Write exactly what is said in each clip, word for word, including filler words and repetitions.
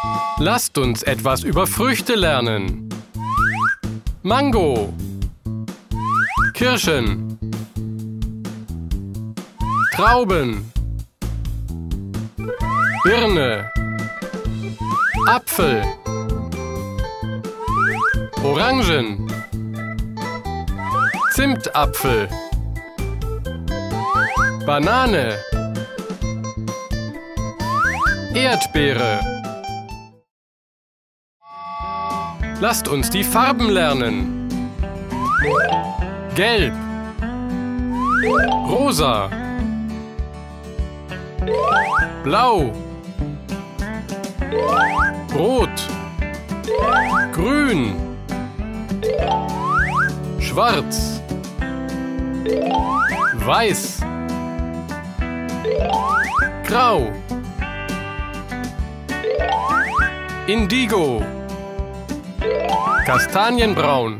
Lasst uns etwas über Früchte lernen. Mango, Kirschen, Trauben, Birne, Apfel, Orangen, Zimtapfel, Banane, Erdbeere. Lasst uns die Farben lernen. Gelb, rosa, blau, rot, grün, schwarz, weiß, grau, indigo, kastanienbraun.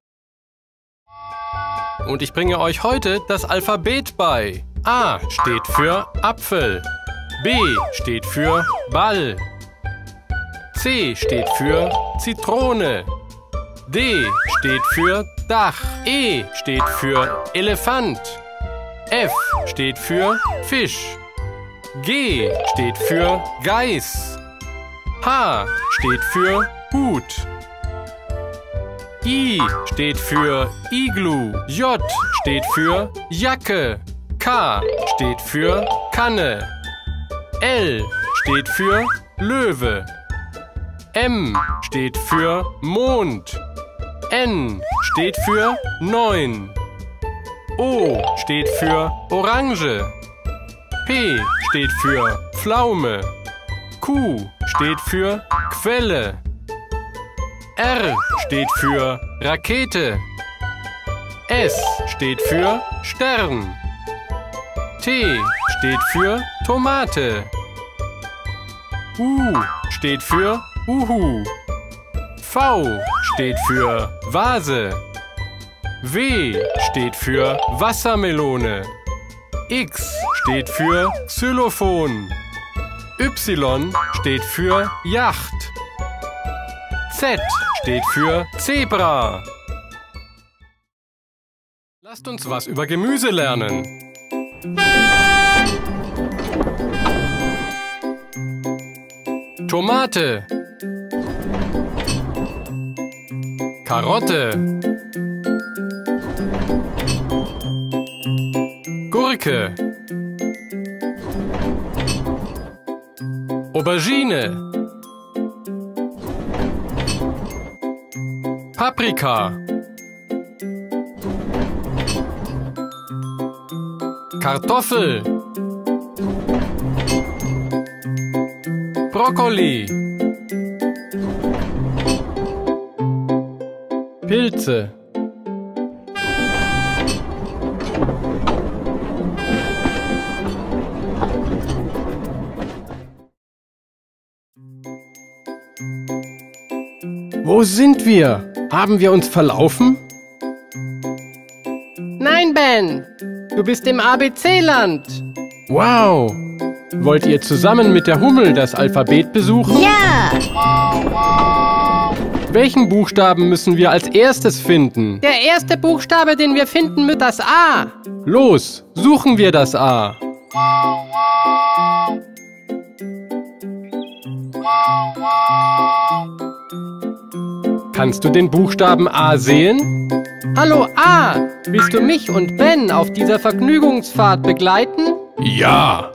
Und ich bringe euch heute das Alphabet bei. A steht für Apfel, B steht für Ball, C steht für Zitrone, D steht für Dach, E steht für Elefant, F steht für Fisch, G steht für Geiß, H steht für Hut, I steht für Iglu, J steht für Jacke, K steht für Kanne, L steht für Löwe, M steht für Mond, N steht für neun, O steht für Orange, P steht für Pflaume, Q steht für Quelle, R steht für Rakete, S steht für Stern, T steht für Tomate, U steht für Uhu, V steht für Vase, W steht für Wassermelone, X steht für Xylophon, Y steht für Yacht, Z steht für Zebra. Lasst uns was über Gemüse lernen. Tomate, Karotte, Gurke, Aubergine, Paprika, Kartoffel, Brokkoli, Pilze, Wo sind wir? Haben wir uns verlaufen? Nein, Ben! Du bist im A B C-Land! Wow! Wollt ihr zusammen mit der Hummel das Alphabet besuchen? Ja! Welchen Buchstaben müssen wir als erstes finden? Der erste Buchstabe, den wir finden, wird das A. Los, suchen wir das A. Kannst du den Buchstaben A sehen? Hallo A! Willst du mich und Ben auf dieser Vergnügungsfahrt begleiten? Ja!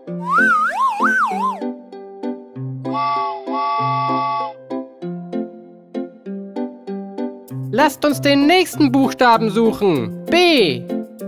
Lasst uns den nächsten Buchstaben suchen. B.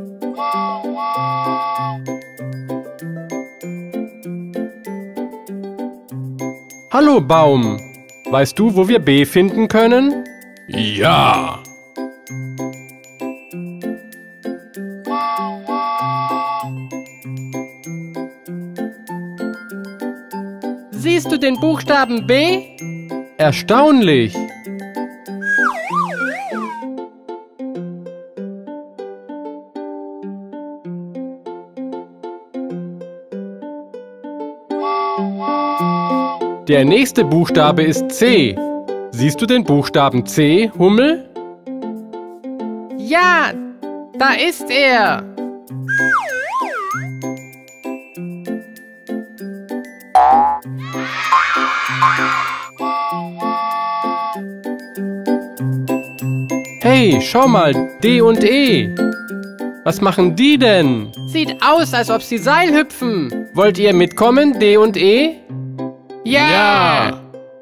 Hallo Baum! Weißt du, wo wir B finden können? Ja! Siehst du den Buchstaben B? Erstaunlich! Der nächste Buchstabe ist C. Siehst du den Buchstaben C, Hummel? Ja, da ist er. Hey, schau mal, D und E. Was machen die denn? Sieht aus, als ob sie Seil hüpfen. Wollt ihr mitkommen, D und E? Ja!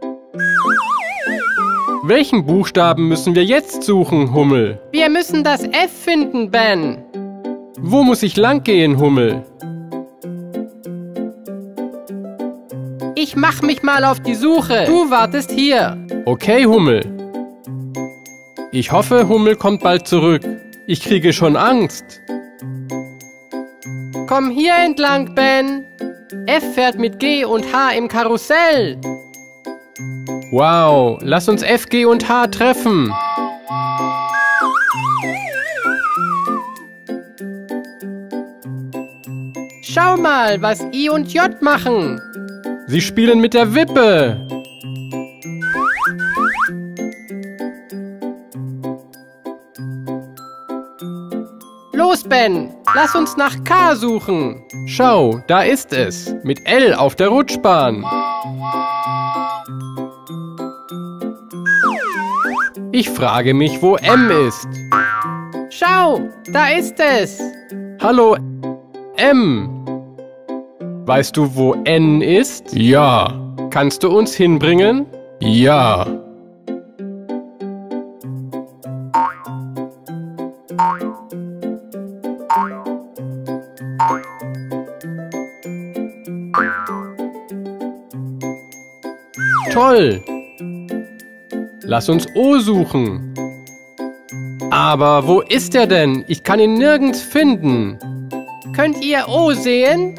Welchen Buchstaben müssen wir jetzt suchen, Hummel? Wir müssen das F finden, Ben. Wo muss ich lang gehen, Hummel? Ich mach mich mal auf die Suche. Du wartest hier. Okay, Hummel. Ich hoffe, Hummel kommt bald zurück. Ich kriege schon Angst. Komm hier entlang, Ben. F fährt mit G und H im Karussell. Wow, lass uns F, G und H treffen. Schau mal, was I und J machen. Sie spielen mit der Wippe. Los, Ben, lass uns nach K suchen. Schau, da ist es. Mit L auf der Rutschbahn. Ich frage mich, wo M ist. Schau, da ist es. Hallo, M. Weißt du, wo N ist? Ja. Kannst du uns hinbringen? Ja. Toll. Lass uns O suchen. Aber wo ist er denn? Ich kann ihn nirgends finden. Könnt ihr O sehen?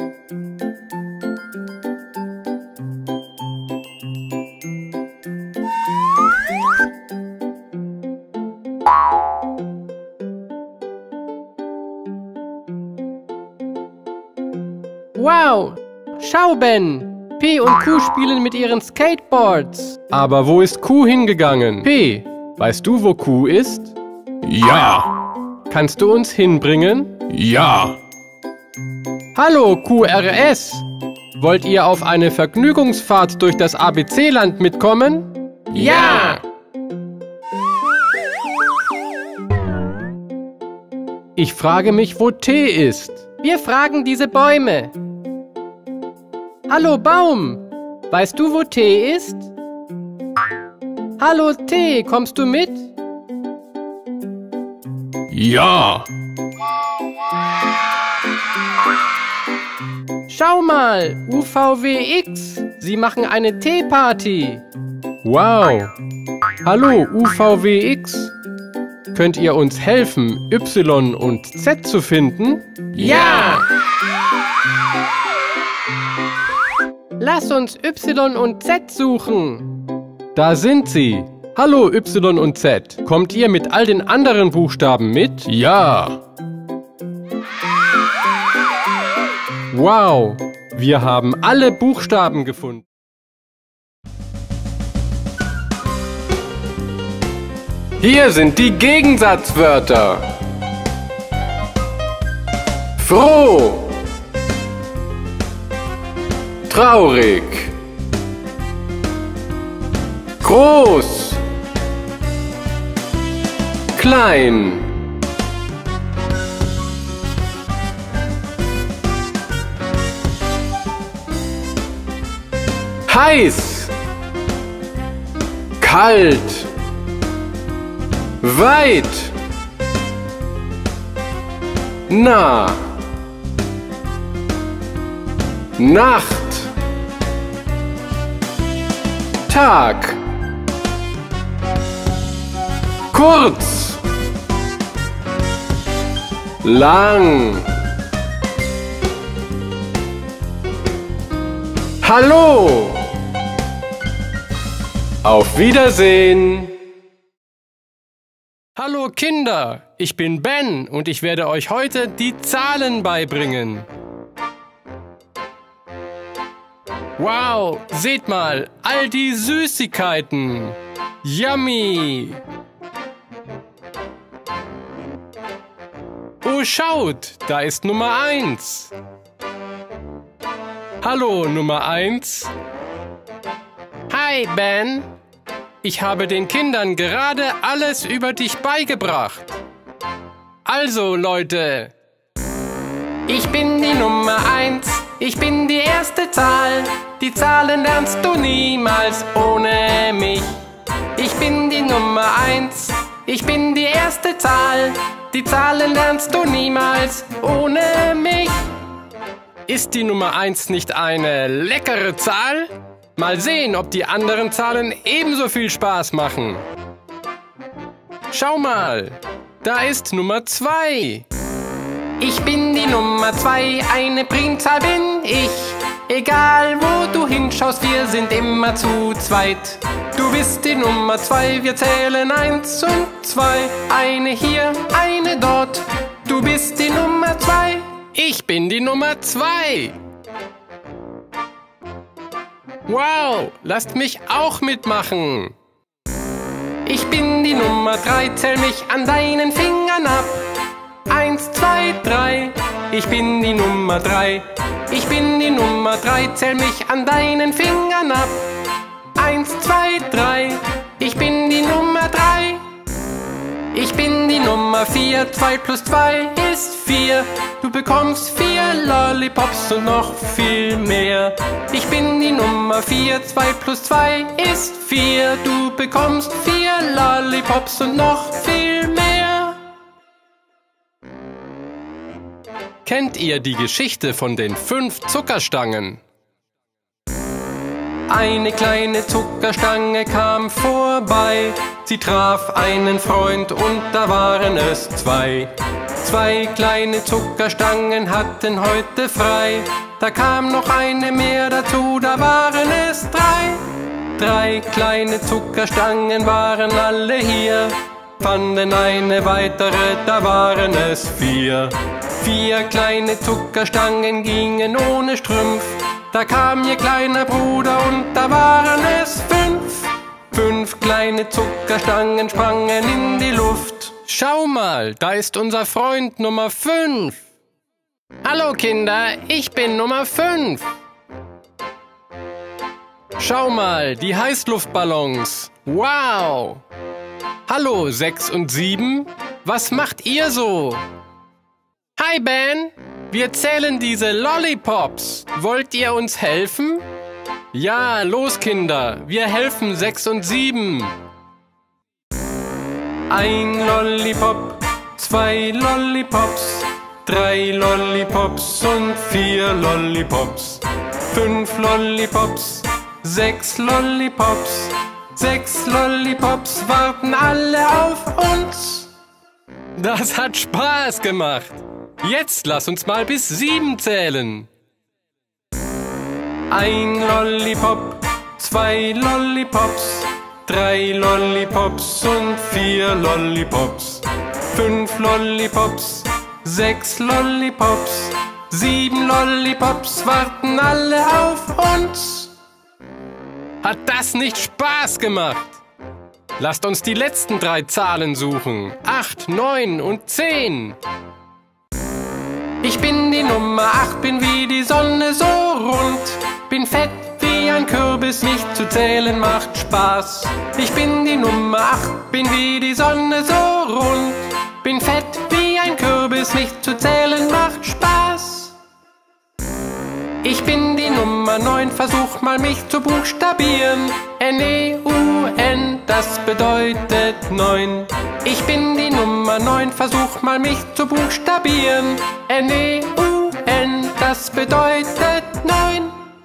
Wow! Schau, Ben! P und Q spielen mit ihren Skateboards. Aber wo ist Q hingegangen? P, weißt du, wo Q ist? Ja. Kannst du uns hinbringen? Ja. Hallo, Q R S. Wollt ihr auf eine Vergnügungsfahrt durch das A B C-Land mitkommen? Ja! Ich frage mich, wo T ist. Wir fragen diese Bäume. Hallo Baum, weißt du, wo T ist? Hallo T, kommst du mit? Ja. Schau mal, U V W X, sie machen eine Teeparty. Wow. Hallo U V W X. Könnt ihr uns helfen, Y und Z zu finden? Ja! Lass uns Y und Z suchen. Da sind sie. Hallo Y und Z. Kommt ihr mit all den anderen Buchstaben mit? Ja. Wow, wir haben alle Buchstaben gefunden. Hier sind die Gegensatzwörter. Froh. Traurig. Groß. Klein. Heiß. Kalt. Weit. Nah. Nacht. Tag. Kurz. Lang. Hallo. Auf Wiedersehen. Hallo Kinder, ich bin Ben und ich werde euch heute die Zahlen beibringen. Wow, seht mal, all die Süßigkeiten. Yummy. Oh, schaut, da ist Nummer eins. Hallo, Nummer eins. Hi, Ben. Ich habe den Kindern gerade alles über dich beigebracht. Also, Leute. Ich bin die Nummer eins. Ich bin die erste Zahl. Die Zahlen lernst du niemals ohne mich. Ich bin die Nummer eins. Ich bin die erste Zahl. Die Zahlen lernst du niemals ohne mich. Ist die Nummer eins nicht eine leckere Zahl? Mal sehen, ob die anderen Zahlen ebenso viel Spaß machen. Schau mal, da ist Nummer zwei. Ich bin die Nummer zwei, eine Primzahl bin ich. Egal wo du hinschaust, wir sind immer zu zweit. Du bist die Nummer zwei, wir zählen eins und zwei. Eine hier, eine dort. Du bist die Nummer zwei. Ich bin die Nummer zwei. Wow, lasst mich auch mitmachen. Ich bin die Nummer drei, zähl mich an deinen Fingern ab. Eins, zwei, drei. Ich bin die Nummer drei. Ich bin die Nummer drei, zähl mich an deinen Fingern ab. Eins, zwei, drei. Ich bin die Nummer drei. Ich bin die Nummer vier, zwei plus zwei ist vier. Du bekommst vier Lollipops und noch viel mehr. Ich bin die Nummer vier, zwei plus zwei ist vier. Du bekommst vier Lollipops und noch viel mehr. Kennt ihr die Geschichte von den fünf Zuckerstangen? Eine kleine Zuckerstange kam vorbei. Sie traf einen Freund und da waren es zwei. Zwei kleine Zuckerstangen hatten heute frei. Da kam noch eine mehr dazu, da waren es drei. Drei kleine Zuckerstangen waren alle hier. Fanden eine weitere, da waren es vier. Vier kleine Zuckerstangen gingen ohne Strümpf. Da kam ihr kleiner Bruder und da waren es fünf. Fünf kleine Zuckerstangen sprangen in die Luft. Schau mal, da ist unser Freund Nummer fünf. Hallo Kinder, ich bin Nummer fünf. Schau mal, die Heißluftballons. Wow! Hallo, sechs und sieben. Was macht ihr so? Hi Ben, wir zählen diese Lollipops. Wollt ihr uns helfen? Ja, los Kinder, wir helfen sechs und sieben. Ein Lollipop, zwei Lollipops, drei Lollipops und vier Lollipops. Fünf Lollipops, sechs Lollipops. Sechs Lollipops warten alle auf uns. Das hat Spaß gemacht. Jetzt lass uns mal bis sieben zählen. Ein Lollipop, zwei Lollipops, drei Lollipops und vier Lollipops. Fünf Lollipops, sechs Lollipops, sieben Lollipops warten alle auf uns. Hat das nicht Spaß gemacht? Lasst uns die letzten drei Zahlen suchen. Acht, neun und zehn. Ich bin die Nummer acht, bin wie die Sonne so rund. Bin fett wie ein Kürbis, mich zu zählen macht Spaß. Ich bin die Nummer acht, bin wie die Sonne so rund. Bin fett wie ein Kürbis, mich zu zählen macht Spaß. Ich bin die Nummer neun, versuch mal mich zu buchstabieren. N E U N, das bedeutet neun. Ich bin die Nummer neun, versuch mal mich zu buchstabieren. N E U N, das bedeutet neun.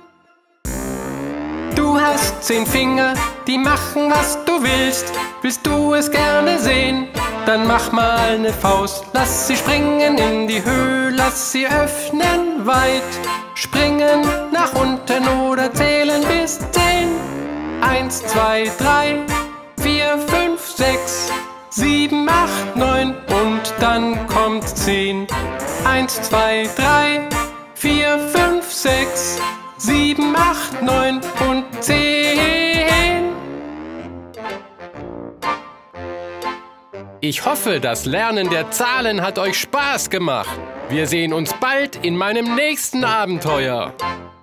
Du hast zehn Finger, die machen, was du willst. Willst du es gerne sehen? Dann mach mal ne Faust. Lass sie springen in die Höhe, lass sie öffnen weit. Springen nach unten oder zählen bis zehn. Eins, zwei, drei, vier, fünf, sechs, sieben, acht, neun und dann kommt zehn. Eins, zwei, drei, vier, fünf, sechs, sieben, acht, neun und zehn. Ich hoffe, das Lernen der Zahlen hat euch Spaß gemacht. Wir sehen uns bald in meinem nächsten Abenteuer.